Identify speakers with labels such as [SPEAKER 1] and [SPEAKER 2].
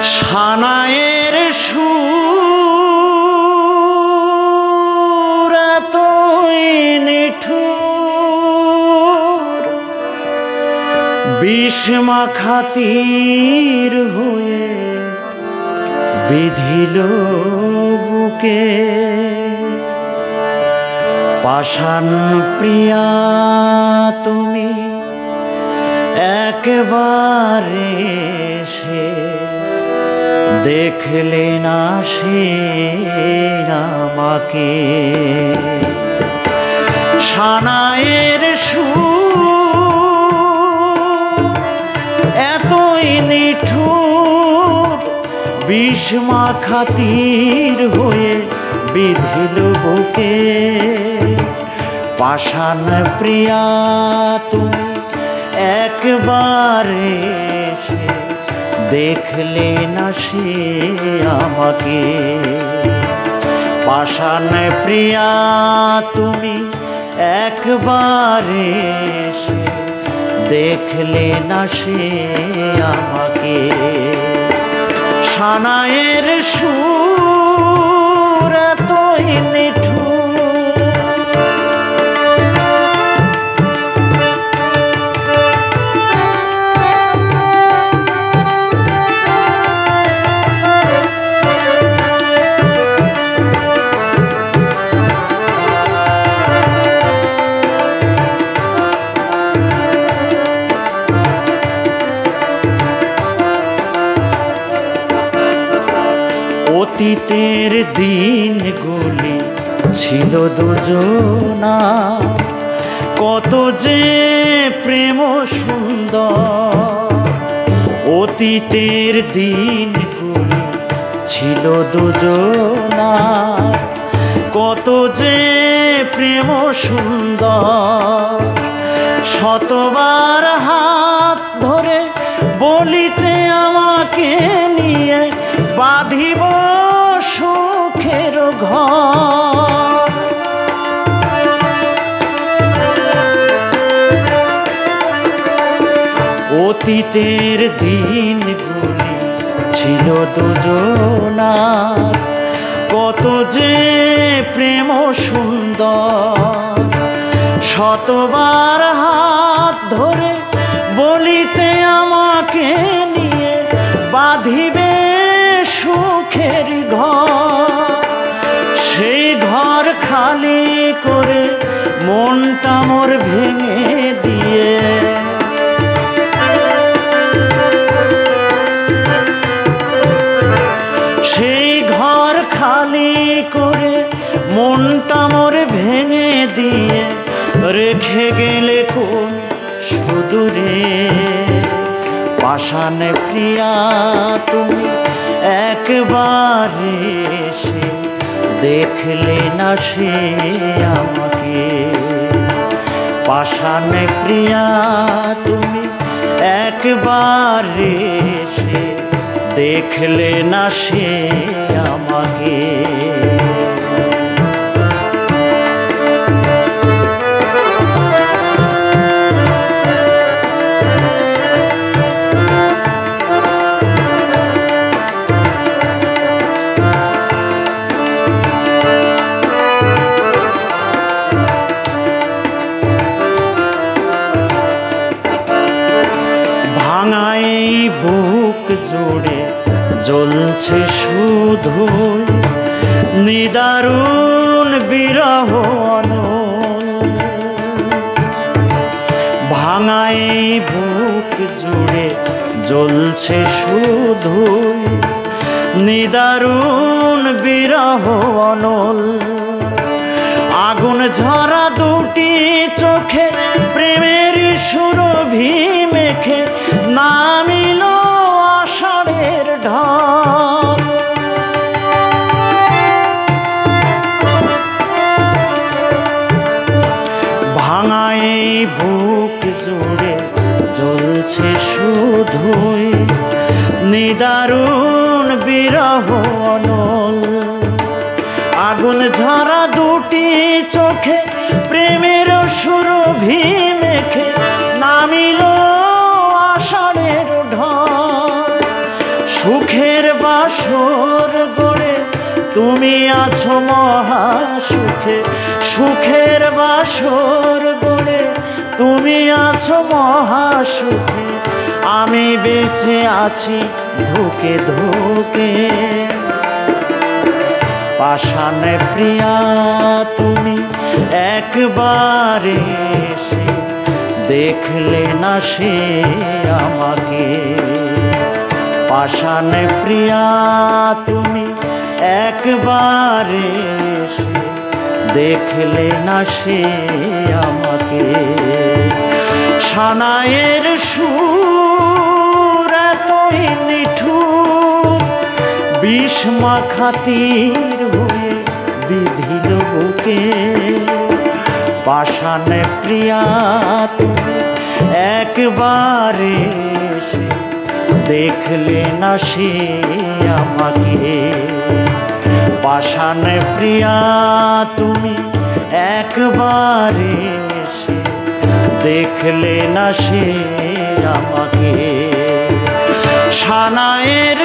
[SPEAKER 1] সানায়ের সুর এতই নিঠুর, বিষ মাখা তীর হয়ে বিধিল বুকে। পাষাণ প্রিয়া তুমি একবারে সে দেখলে না সে আমাকে। সানায়ের সুর এতই নিঠুর, বিষ মাখা তীর হয়ে বিধিল বুকে। পাষাণ প্রিয়া তুমি একবারে সে দেখলে না সে আমাকে। পাষাণ প্রিয়া তুমি একবারে সে দেখলে না সে আমাকে। সানায়ের সুর এতই নিঠুর। অতীতের দিনগুলি ছিল দুজনা, কত যে প্রেম সুন্দর। অতীতের দিনগুলি ছিল দুজনা, কত যে প্রেম সুন্দর। শতবার হাত ধরে বলিতে আমাকে নিয়ে বাঁধিব সুখের ঘর। অতীতের দিনগুলি ছিল দুজনার, কত যে প্রেম সুন্দর। শতবার হাত ধরে বলিতে আমাকে নিয়ে বাঁধিবে সুখের ঘর। সেই ঘর খালি করে মনটা মোর ভেঙে দিয়ে, সেই ঘর খালি করে মনটা মোর ভেঙে দিয়ে রেখে গেলে কোন সুদূরে। পাষাণ প্রিয়া তুমি একবারে সে দেখলে না সে আমাকে। পাষাণ প্রিয়া তুমি একবারে সে দেখলে না সে আমাকে। বুক জুড়ে জ্বলছে শুধু নিদারুণ বিরহ অনল। ভাঙাই বুক জুড়ে জ্বলছে শুধু নিদারুণ বিরহ অনল। আগুন ঝরা দুটি চোখে প্রেমের সুরভি মেখে নামিল আষাঢ়ের ঢল। ভাঙাই বুক জুড়ে জ্বলছে শুধুই নিদারুণ বিরহ অনল। আগুন ঝরা দুটি চোখে প্রেমের সুরভি মেখে নামিল আষাঢ়ের ঢল। সুখের বাসর গড়ে তুমি আছো মহা সুখে, সুখের বাসর গড়ে তুমি আছো মহা সুখে, আমি বেঁচে আছি ধুকে ধুকে। পাষাণে প্রিয়া তুমি একবার এসে দেখলে না সে আমাকে, পাষাণে প্রিয়া তুমি একবার এসে দেখলে না সে আমাকে। সানাইয়ের সুর এতই নিঠুর, বিষ মাখাতির হয়ে বিধিল বুকে, পাষাণে প্রিয়া তুমি একবার এসে দেখলে না সে আমাকে, পাষাণে প্রিয়া তুমি একবার এসে দেখলে না সে আমাকে। সানাইয়ের